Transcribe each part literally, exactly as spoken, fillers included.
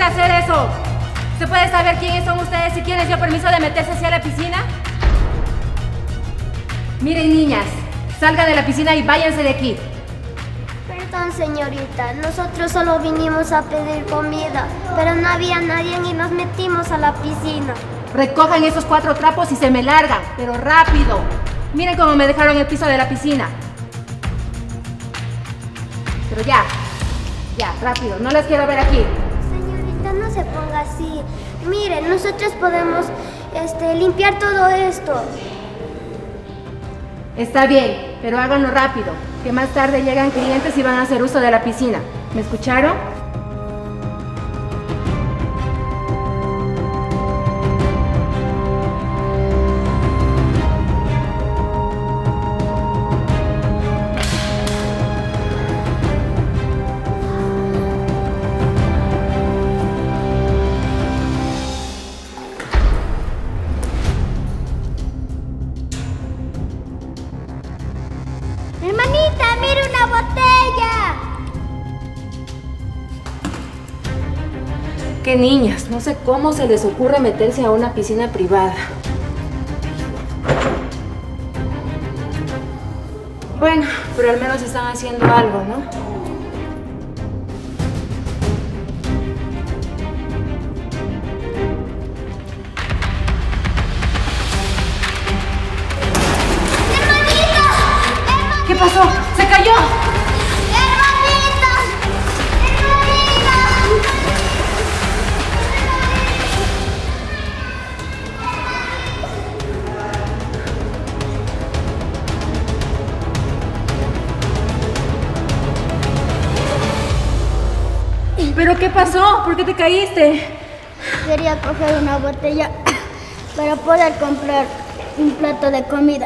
ocurre hacer eso? ¿Se puede saber quiénes son ustedes y quién les dio permiso de meterse hacia la piscina? Miren, niñas, salgan de la piscina y váyanse de aquí. Perdón, señorita, nosotros solo vinimos a pedir comida, pero no había nadie y nos metimos a la piscina. Recojan esos cuatro trapos y se me largan, pero rápido. Miren cómo me dejaron el piso de la piscina. Pero ya, ya, rápido, no las quiero ver aquí. Señorita, no se ponga así. Miren, nosotros podemos este, limpiar todo esto. Está bien, pero háganlo rápido, que más tarde llegan clientes y van a hacer uso de la piscina. ¿Me escucharon? Hermanita, mira una botella. Qué niñas, no sé cómo se les ocurre meterse a una piscina privada. Bueno, pero al menos están haciendo algo, ¿no? ¿Qué pasó? ¡Se cayó! ¡Hermanita! ¡Hermanita! ¿Pero qué pasó? ¿Por qué te caíste? Quería coger una botella para poder comprar un plato de comida.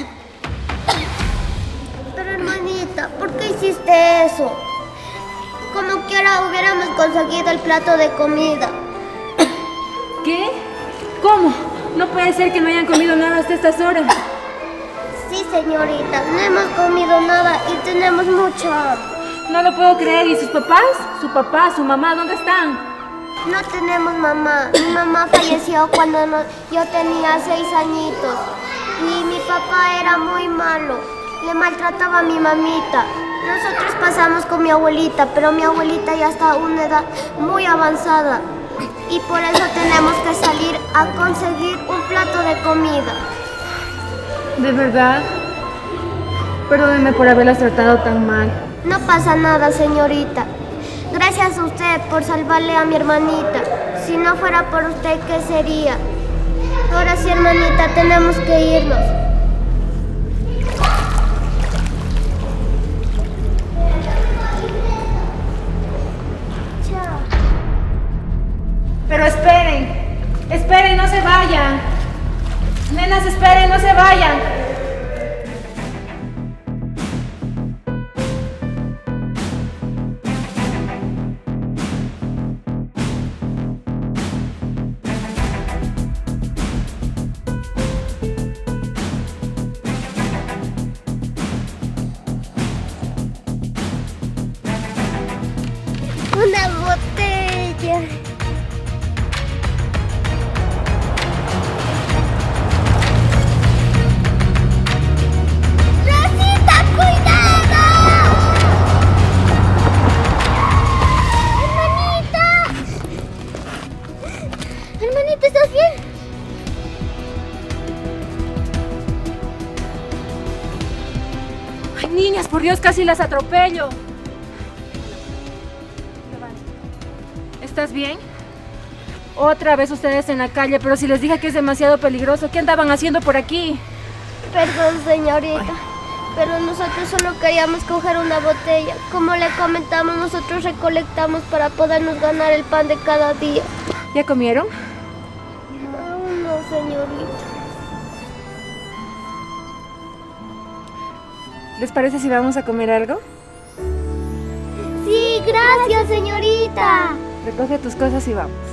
Pero hermanita, ¿por qué hiciste eso? Como quiera hubiéramos conseguido el plato de comida. ¿Qué? ¿Cómo? No puede ser que no hayan comido nada hasta estas horas. Sí, señorita, no hemos comido nada y tenemos mucha hambre. No lo puedo creer. ¿Y sus papás? ¿Su papá, su mamá, dónde están? No tenemos mamá. Mi mamá falleció cuando no- yo tenía seis añitos. Y mi papá era muy malo. Le maltrataba a mi mamita. Nosotros pasamos con mi abuelita, pero mi abuelita ya está a una edad muy avanzada. Y por eso tenemos que salir a conseguir un plato de comida. ¿De verdad? Perdóneme por haberlas tratado tan mal. No pasa nada, señorita. Gracias a usted por salvarle a mi hermanita. Si no fuera por usted, ¿qué sería? Ahora sí, hermanita, tenemos que irnos. Chao. Pero esperen. Esperen, no se vayan. Nenas, esperen, no se vayan. Una botella. ¡Rosita, cuidado! ¡Hermanita! Hermanita, ¿estás bien? Ay, niñas, por Dios, casi las atropello. ¿Estás bien? Otra vez ustedes en la calle, pero si les dije que es demasiado peligroso, ¿qué andaban haciendo por aquí? Perdón, señorita, pero nosotros solo queríamos coger una botella. Como le comentamos, nosotros recolectamos para podernos ganar el pan de cada día. ¿Ya comieron? Aún no, señorita. ¿Les parece si vamos a comer algo? Sí, gracias, señorita. Recoge tus cosas y vamos.